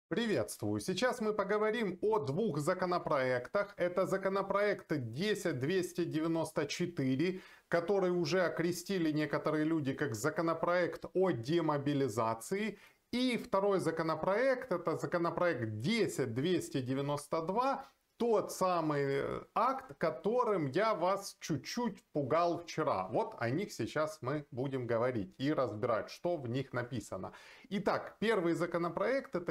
Приветствую! Сейчас мы поговорим о двух законопроектах. Это законопроект 10294, который уже окрестили некоторые люди как законопроект о демобилизации. И второй законопроект, это законопроект 10292, тот самый акт, которым я вас чуть-чуть пугал вчера. Вот о них сейчас мы будем говорить и разбирать, что в них написано. Итак, первый законопроект это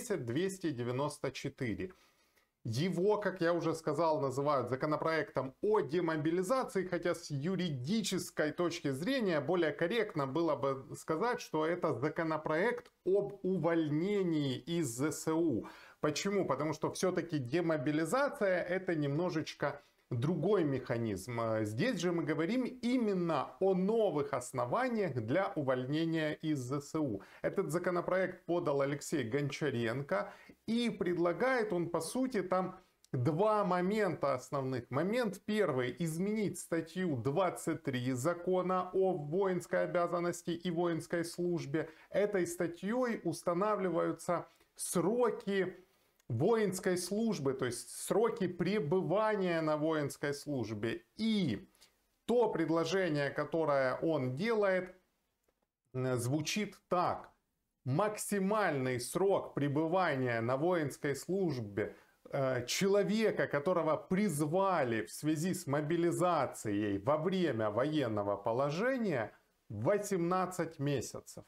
10294. Его, как я уже сказал, называют законопроектом о демобилизации, хотя с юридической точки зрения более корректно было бы сказать, что это законопроект об увольнении из ЗСУ. Почему? Потому что все-таки демобилизация это немножечко другой механизм. Здесь же мы говорим именно о новых основаниях для увольнения из ЗСУ. Этот законопроект подал Алексей Гончаренко и предлагает он по сути там два момента основных. Момент первый: изменить статью 23 закона о воинской обязанности и воинской службе. Этой статьей устанавливаются сроки воинской службы, то есть сроки пребывания на воинской службе. И то предложение, которое он делает, звучит так. Максимальный срок пребывания на воинской службе человека, которого призвали в связи с мобилизацией во время военного положения, 18 месяцев.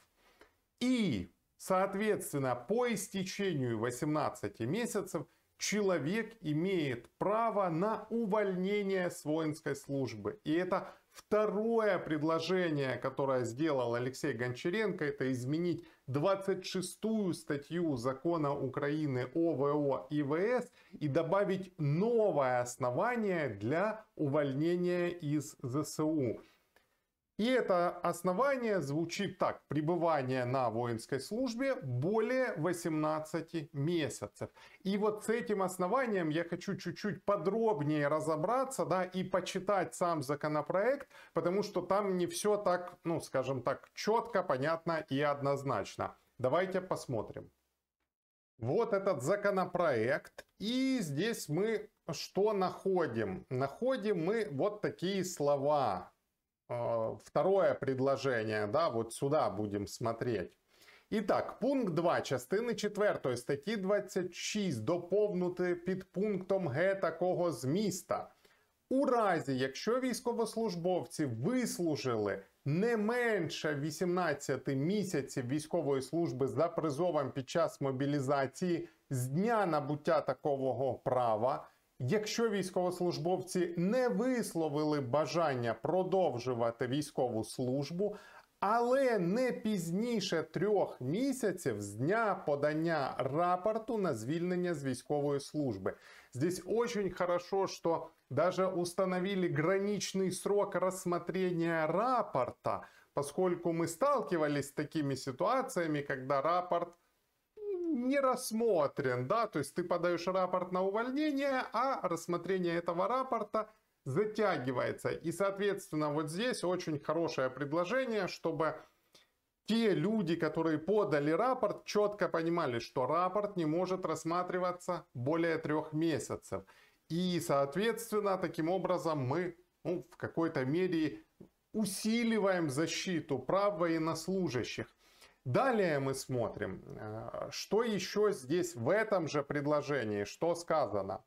И соответственно, по истечению 18 месяцев человек имеет право на увольнение с воинской службы. И это второе предложение, которое сделал Алексей Гончаренко, это изменить 26-ю статью закона Украины о ВО и ВС и добавить новое основание для увольнения из ЗСУ. И это основание звучит так: пребывание на воинской службе более 18 месяцев. И вот с этим основанием я хочу чуть-чуть подробнее разобраться, да, и почитать сам законопроект, потому что там не все так, ну скажем так, четко, понятно и однозначно. Давайте посмотрим. Вот этот законопроект, и здесь мы что находим? Находим мы вот такие слова. Второе предложение, да, вот сюда будем смотреть. Итак, пункт 2 частини 4 статті 26 доповнити підпунктом Г такого зміста. У разі, якщо військовослужбовці вислужили не менше 18 місяців військової служби за призовом під час мобілізації з дня набуття такого права, якщо військовослужбовці не висловили бажання продовжувати військову службу, але не пізніше 3 місяців з дня подання рапорту на звільнення з військової службы. Здесь очень хорошо, что даже установили граничный срок рассмотрения рапорта, поскольку мы сталкивались с такими ситуациями, когда рапорт не рассмотрен, да, то есть ты подаешь рапорт на увольнение, а рассмотрение этого рапорта затягивается. И, соответственно, вот здесь очень хорошее предложение, чтобы те люди, которые подали рапорт, четко понимали, что рапорт не может рассматриваться более 3 месяцев. И, соответственно, таким образом мы в какой-то мере усиливаем защиту прав военнослужащих. Далее мы смотрим, что еще здесь в этом же предложении, что сказано.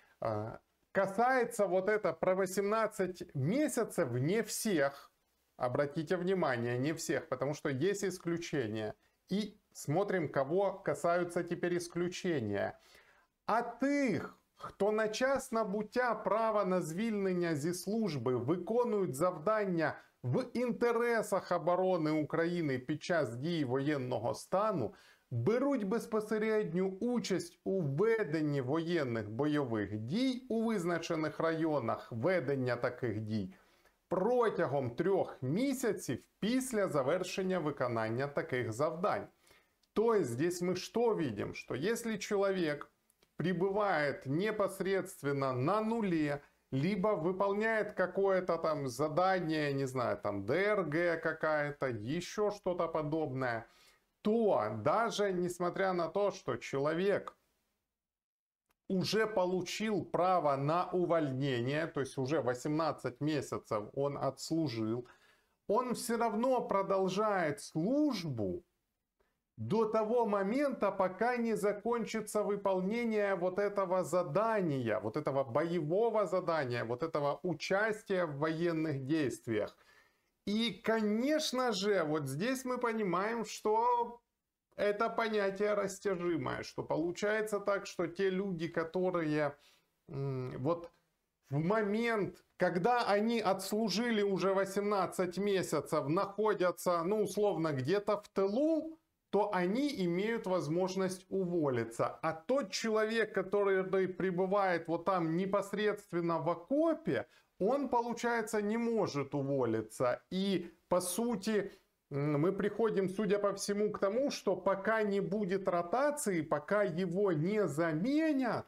Касается вот это про 18 месяцев не всех, обратите внимание, не всех, потому что есть исключения. И смотрим, кого касаются теперь исключения. А тих, хто на час набуття права на звільнення зі служби виконують завдання в інтересах оборони України під час дії воєнного стану, беруть безпосередню участь у веденні воєнних бойових дій у визначених районах ведення таких дій протягом 3 місяців після завершення виконання таких завдань. То есть здесь мы что видим? Что если человек пребывает непосредственно на нуле, либо выполняет какое-то там задание, не знаю, там ДРГ какая-то, еще что-то подобное, то даже несмотря на то, что человек уже получил право на увольнение, то есть уже 18 месяцев он отслужил, он все равно продолжает службу до того момента, пока не закончится выполнение вот этого задания, вот этого боевого задания, вот этого участия в военных действиях. И, конечно же, вот здесь мы понимаем, что это понятие растяжимое, что получается так, что те люди, которые вот в момент, когда они отслужили уже 18 месяцев, находятся, ну, условно, где-то в тылу, то они имеют возможность уволиться. А тот человек, который пребывает вот там непосредственно в окопе, он, получается, не может уволиться. И, по сути, мы приходим, судя по всему, к тому, что пока не будет ротации, пока его не заменят,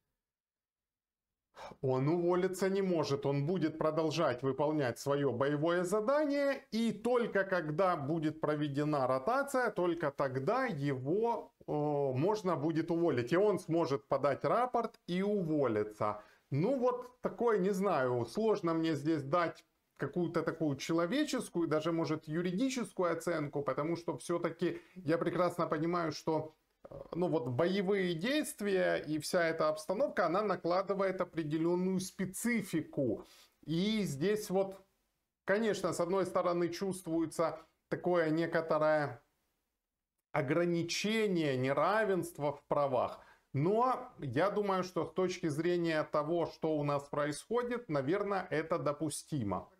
он уволиться не может. Он будет продолжать выполнять свое боевое задание. И только когда будет проведена ротация, только тогда его можно будет уволить. И он сможет подать рапорт и уволиться. Ну вот такой, не знаю, сложно мне здесь дать какую-то такую человеческую, даже может юридическую оценку, потому что все-таки я прекрасно понимаю, что ну вот боевые действия и вся эта обстановка, она накладывает определенную специфику. И здесь вот, конечно, с одной стороны чувствуется такое некоторое ограничение, неравенство в правах. Но я думаю, что с точки зрения того, что у нас происходит, наверное, это допустимо.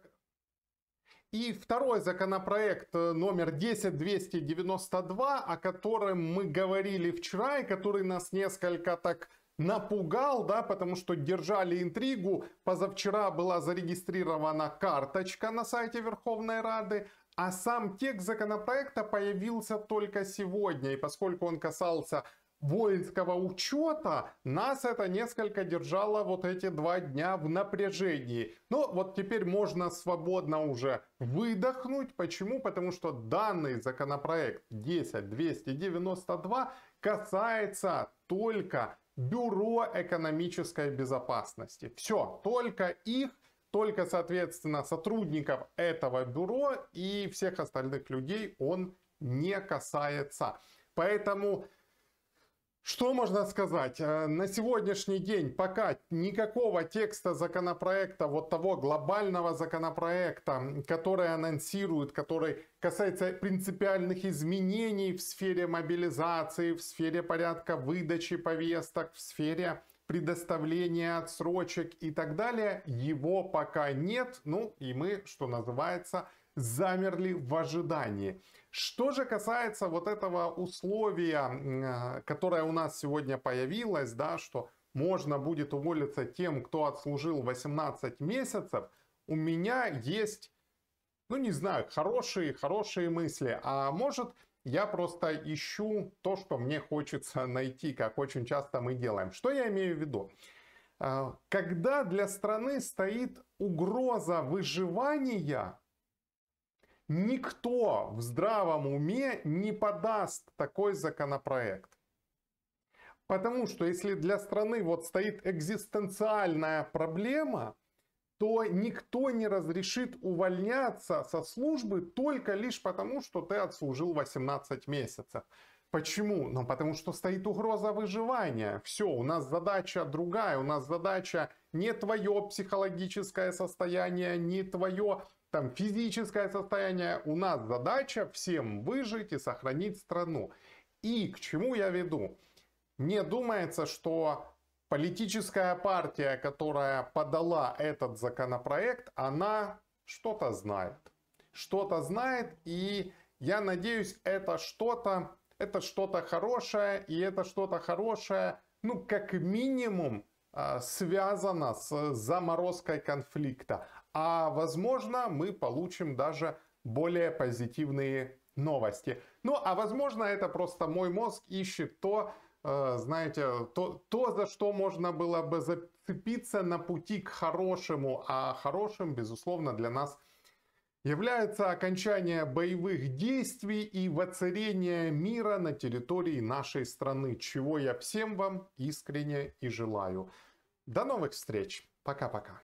И второй законопроект номер 10292, о котором мы говорили вчера, и который нас несколько так напугал, да, потому что держали интригу. Позавчера была зарегистрирована карточка на сайте Верховной Рады, а сам текст законопроекта появился только сегодня. И поскольку он касался воинского учета, нас это несколько держало вот эти 2 дня в напряжении. Но вот теперь можно свободно уже выдохнуть. Почему? Потому что данный законопроект 10292 касается только Бюро экономической безопасности. Все, только их, только, соответственно, сотрудников этого бюро, и всех остальных людей он не касается. Поэтому что можно сказать? На сегодняшний день пока никакого текста законопроекта, вот того глобального законопроекта, который анонсирует, который касается принципиальных изменений в сфере мобилизации, в сфере порядка выдачи повесток, в сфере предоставления отсрочек и так далее, его пока нет. Ну и мы, что называется, замерли в ожидании. Что же касается вот этого условия, которое у нас сегодня появилось, да, что можно будет уволиться тем, кто отслужил 18 месяцев, у меня есть, ну не знаю, хорошие мысли. А может, я просто ищу то, что мне хочется найти, как очень часто мы делаем. Что я имею в виду? Когда для страны стоит угроза выживания, никто в здравом уме не подаст такой законопроект. Потому что если для страны вот стоит экзистенциальная проблема, то никто не разрешит увольняться со службы только лишь потому, что ты отслужил 18 месяцев. Почему? Ну, потому что стоит угроза выживания. Все, у нас задача другая. У нас задача не твое психологическое состояние, не твое там физическое состояние. У нас задача всем выжить и сохранить страну. И к чему я веду? Мне думается, что политическая партия, которая подала этот законопроект, она что-то знает. Что-то знает, и я надеюсь, это что-то хорошее, и это что-то хорошее, ну, как минимум, связано с заморозкой конфликта. А возможно, мы получим даже более позитивные новости. Ну, а возможно, это просто мой мозг ищет то, знаете, то, за что можно было бы зацепиться на пути к хорошему. А хорошим, безусловно, для нас является окончание боевых действий и воцарение мира на территории нашей страны, чего я всем вам искренне и желаю. До новых встреч. Пока-пока.